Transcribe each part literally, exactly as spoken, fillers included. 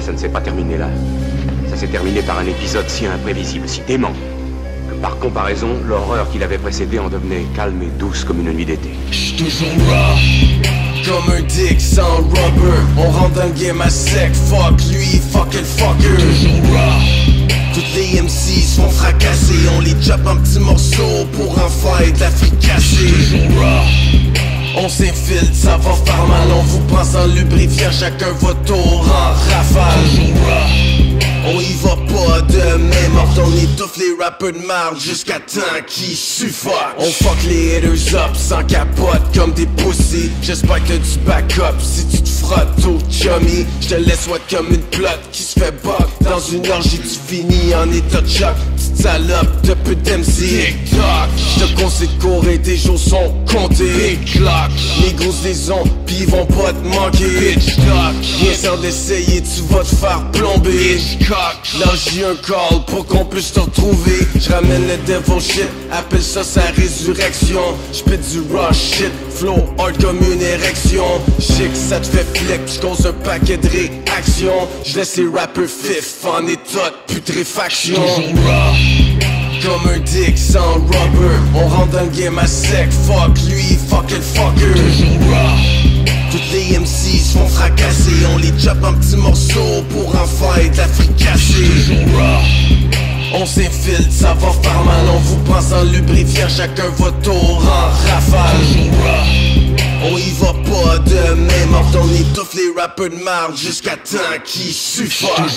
ça ne s'est pas terminé là. Ça s'est terminé par un épisode si imprévisible, si dément, que par comparaison, l'horreur qui l'avait précédé en devenait calme et douce comme une nuit d'été. J'suis toujours là, comme un dick sans rubber. On rentre dans le game à sec, fuck lui, fuck le fucker. Toujours là. Toutes les M C se font fracasser, on les chope en petits morceaux pour en faire de la fricassée. Toujours là. On s'infiltre, ça va faire mal, on vous prend sans lubrifiant, chacun votre tour en rafale. Toujours là. On y va pas de même ordre, on étouffe les rappeurs de marde jusqu'à temps qu'ils suffoquent. On fuck les haters up sans capote comme des pussies. J'espère que t'as du backup si tu te frottes au chummy. J'te laisse what comme une plotte qui se fait bug. Dans une orgie tu finis en état de choc. Petite salope de peu d'M C. Tic-toc, j'te conseille de courir, tes jours sont comptés. Big clock, les grosses les ont pis ils vont pas te manquer. Bitch toc, rien sans d'essayer tu vas te faire plomber. Bitch cock, là j'ai un call pour qu'on puisse te retrouver. J'ramène le devil shit, appelle ça sa résurrection. J'pète du rush shit, flow hard comme une érection. J'sais que ça te fait flic, j'cause un paquet de réactions. J'laisse les rappeurs fif en état de putréfaction. Comme un dick sans rubber, on rentre dans le game à sec, fuck lui, fuck le fucker. Toutes les M C se font fracasser, on les chope en petits morceaux pour en faire de la fricassée. On s'infiltre, ça va faire mal, on vous prend sans lubrifiant, chacun votre tour en rafale. On y va pas de même ordre, on étouffe les rappeurs de marde jusqu'à temps qu'ils suffoquent.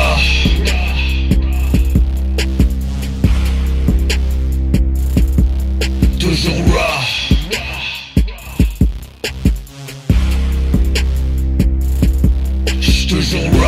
Toujours raw. J'suis toujours raw.